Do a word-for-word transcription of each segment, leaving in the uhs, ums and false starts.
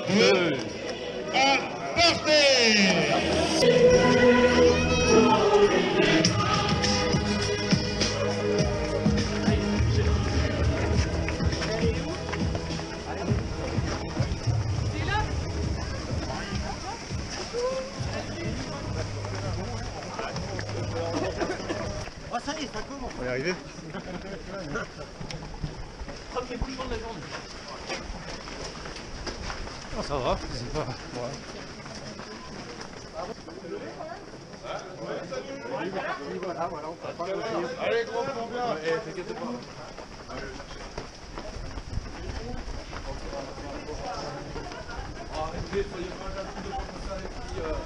deux, un, partez! Ah ça y est, ça commence. On est arrivé. Premier bouchon de la journée. Oh, ça va, c'est pas... Ouais. Voilà, voilà, on peut pas continuer. Allez, gros, prends bien. Eh, t'inquiète pas. Arrêtez, soyez pas là, tout de comme ça, et puis... Euh...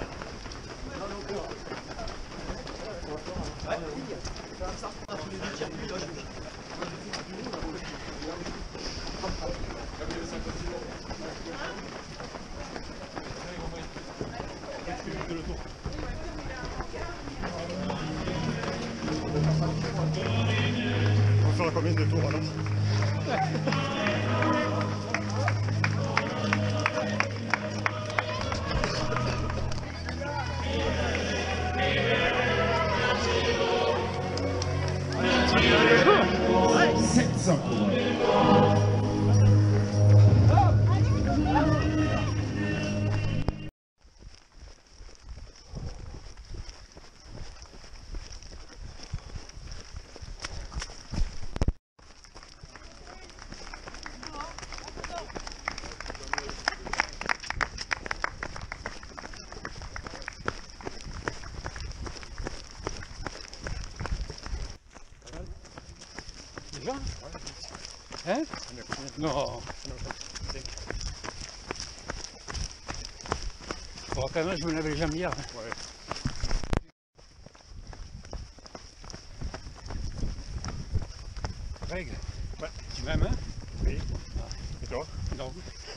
On va faire combien de tours alors? sept cents couronnes. Déjà? Hein? Non. Bon, quand même, je me l'avais jamais hier. Ouais. Greg, ouais. Tu m'aimes, hein? Oui. Ah. Et toi? Non.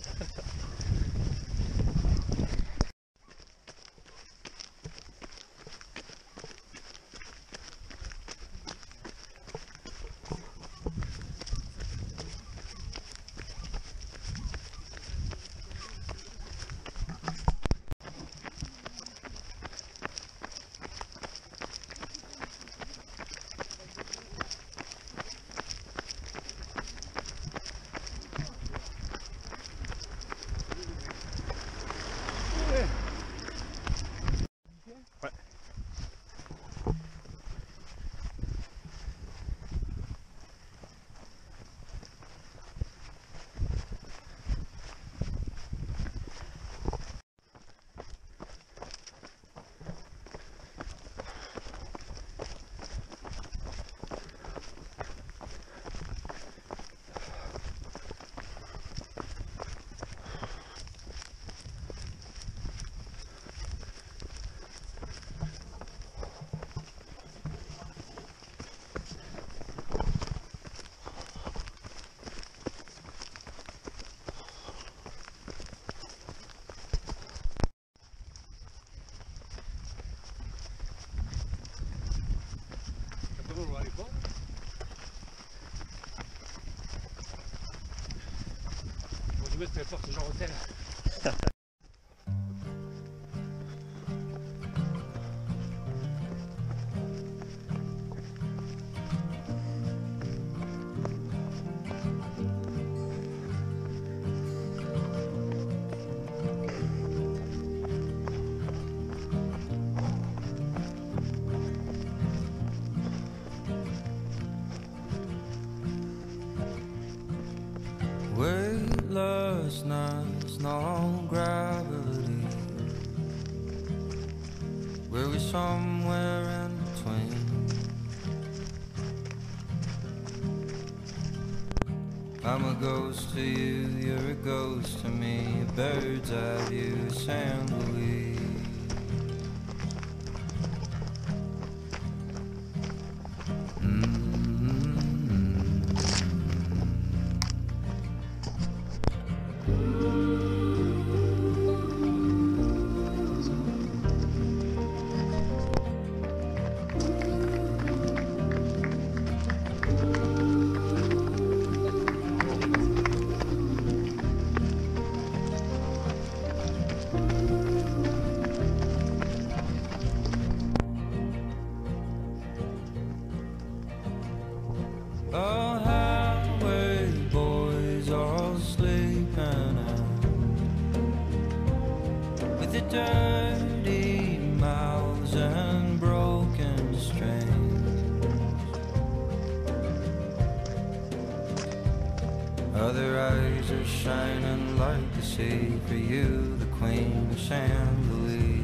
Je vais mettre forte genre hôtel. Weightlessness, no gravity. Were we somewhere in between? I'm a ghost to you, you're a ghost to me. A bird's eye view, a sandalweed. dirty mouths and broken strings. Other eyes are shining like the sea for you, the Queen of Saint Louis.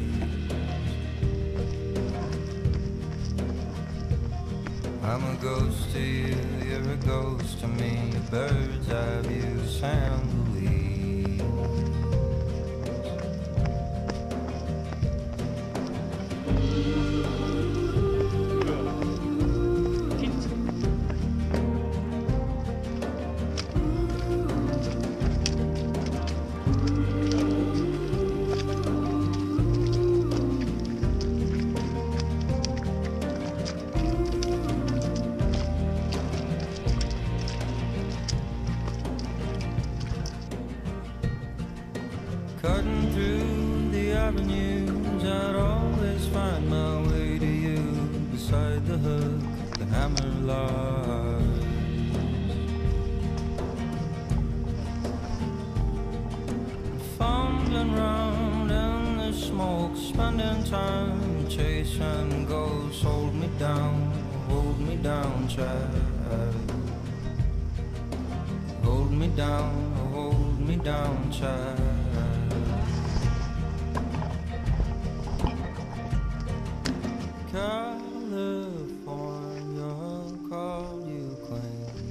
I'm a ghost to you, you're a ghost to me, a bird's eye view, Saint Louis. Cutting through the avenues, I'd always find my way to you. Beside the hook, the hammer lies. Fumbling round in the smoke, spending time chasing ghosts. Hold me down, hold me down, child. Hold me down, hold me down, child. California, call you queen,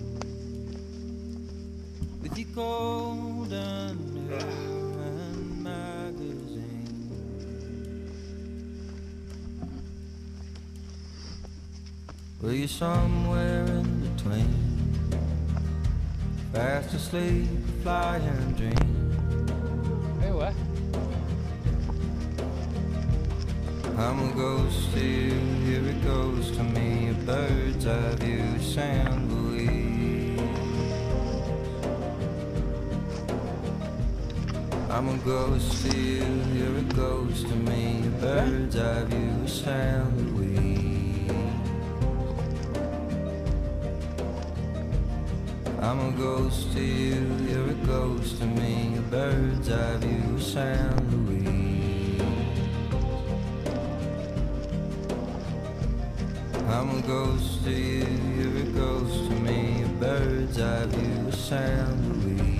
with your golden hair and magazine. Well, you're somewhere in between, fast asleep, flying dream. Eh ouais. I'm a ghost to you, here it goes to me, a bird's eye view, Saint Louis. I'm a ghost to you, here it goes to me, a bird's eye view, Saint Louis. I'm a ghost to you, here it goes to me, a bird's eye view, Saint Louis. I'm a ghost to you, here it goes to me, a bird's eye view of Saint Louis.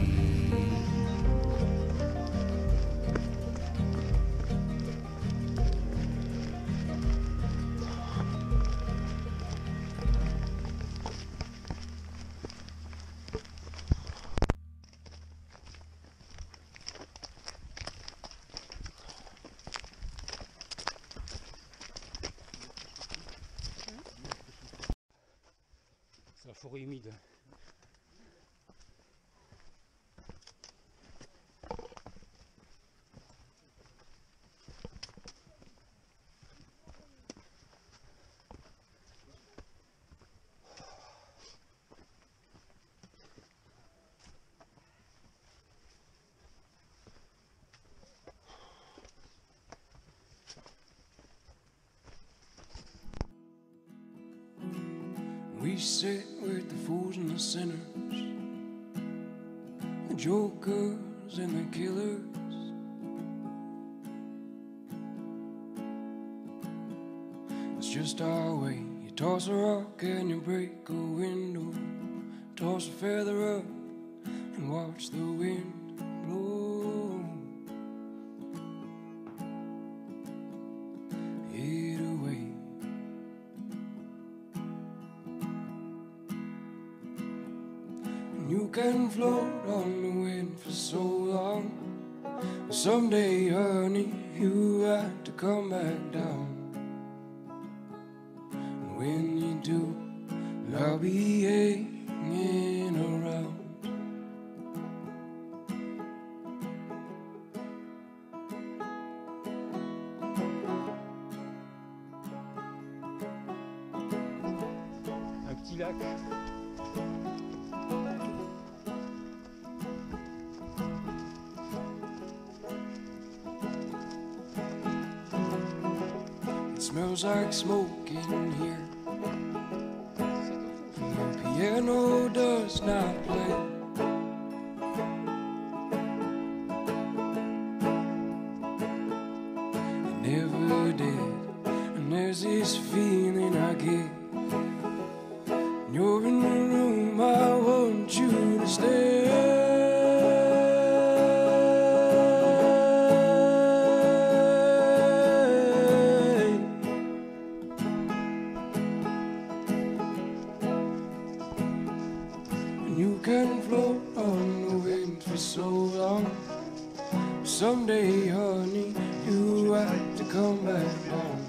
C'est la forêt humide. We sit with the fools and the sinners, the jokers and the killers. It's just our way. You toss a rock and you break a window, toss a feather up and watch the wind blow it away. You can float on the wind for so long, someday, honey, you have to come back down. And when you do, I'll be hanging around. Un petit lac. It smells like smoke in here, and the piano does not play. never did. And there's this feeling I get. When you're in the room, I want you to stay. You can float on the wind for so long. Someday, honey, you have to come back home.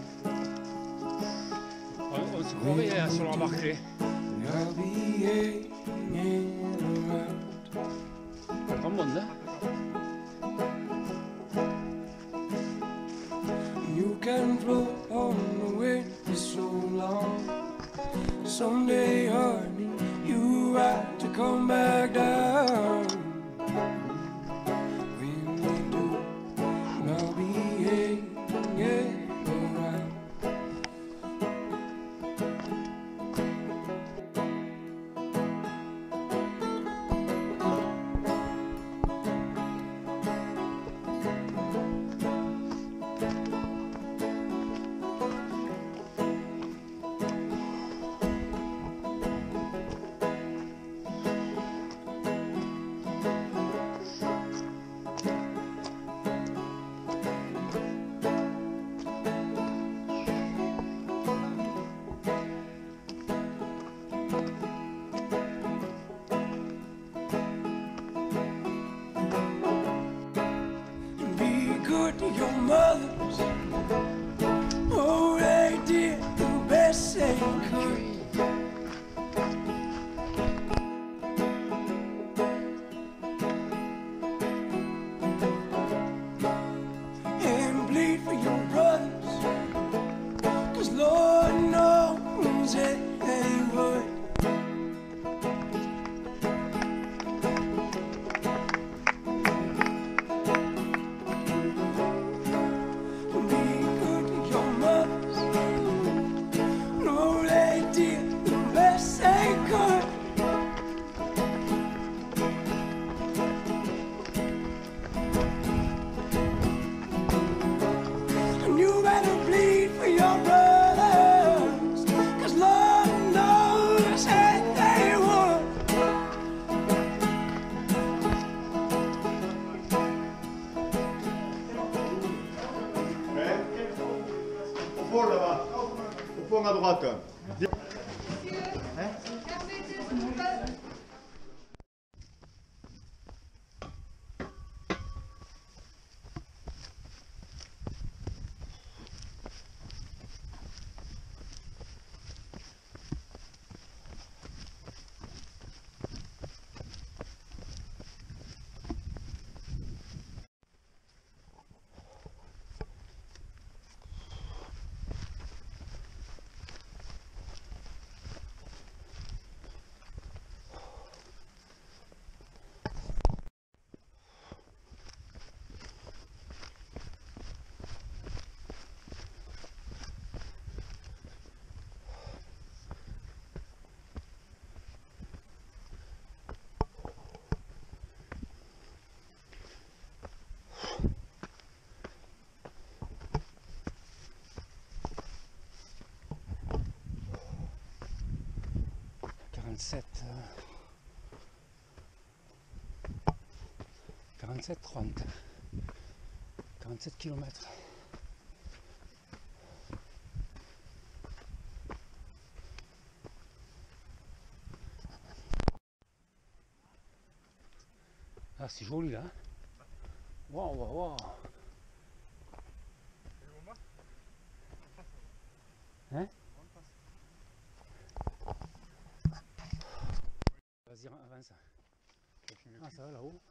On, on se croirait hein, sur l'embarqué. I'll be hanging around. Pas grand monde là. You can float on the wind for so long. Someday, honey, you have to come back down. When you do, I'll be hanging around. Good to your mothers. Oh, they did the best they could. And bleed for your brothers, 'cause Lord knows that they would. Au fond là-bas, au fond à droite. quarante-sept, quarante-sept trente, quarante-sept kilomètres. Ah, c'est joli là. Waouh, waouh, waouh. Hein? Vas-y, avance. Ah, ça va là-haut.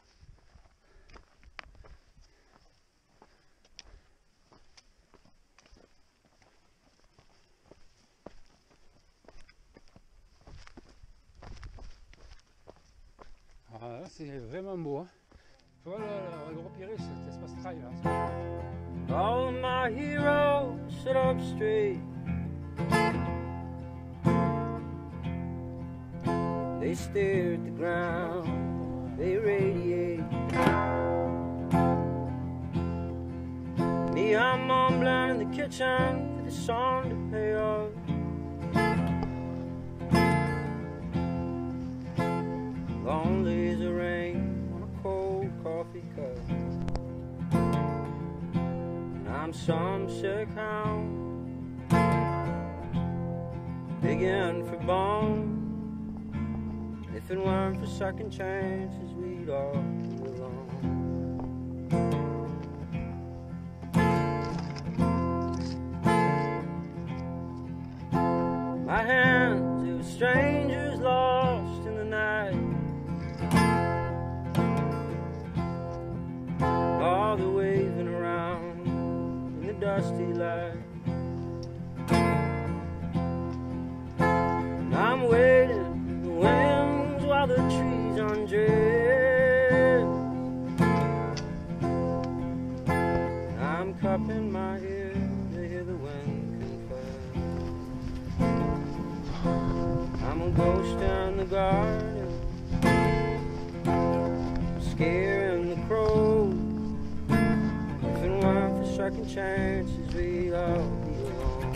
Ah, là, c'est vraiment beau. Hein. Tu vois, le, le gros Pirée, cet espace trail là. All my heroes sit up straight. They stare at the ground, they radiate. Me, I'm kitchen for the sun to pay off. Lonely as the rain on a cold coffee cup. And I'm some sick hound, digging for bones. If it weren't for second chances, we'd all be alone. My hands, they were strangers lost in the night. All the waving around in the dusty light. And I'm waiting in the winds while the trees undress. I'm cupping my ear to hear the wind confess. I'm a ghost in the garden, scaring the crows. If it weren't for second chances, we'd all be alone.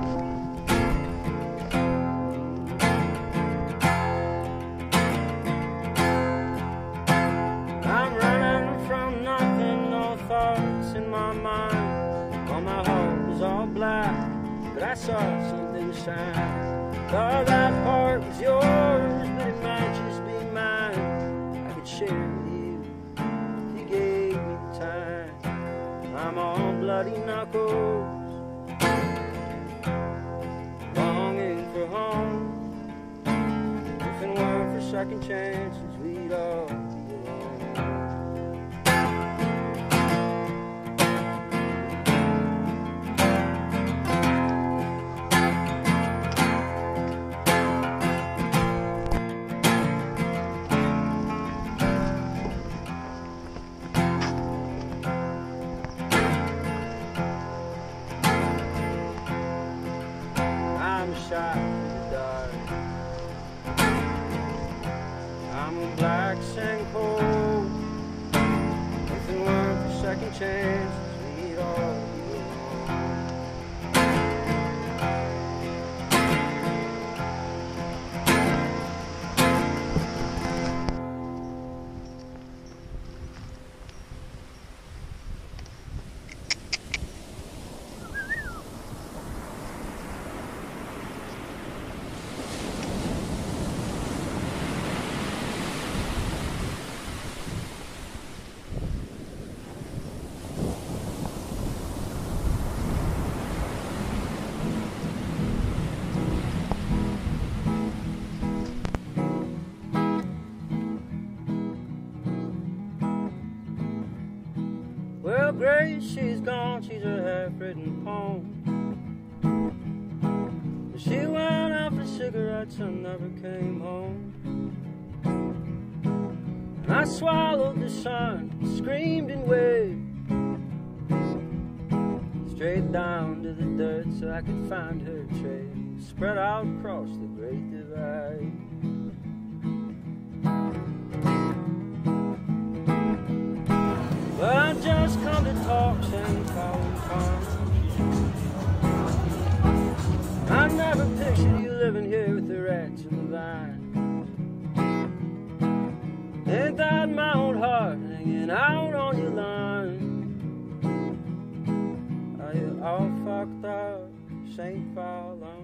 I'm running from nothing, no thoughts in my mind. All my heart was all black, but I saw something shine. Thought that part was yours, but it might just be mine. I could share with you if you gave me the time. I'm all bloody knuckles, longing for home. If it weren't for second chances, we'd all be alone. I'm shot in the dark. I'm a black sinkhole. If it weren't for second chances, we'd all be Well, Grace, she's gone, she's a half-written poem. She went out for cigarettes and never came home. And I swallowed the sun, screamed and waved straight down to the dirt so I could find her trail spread out across the great divide. But I've just come to talk and call and come. I never pictured you living here with the rats and the vine. Ain't that my old heart hanging out on your line? Are you all fucked up, Saint Paul?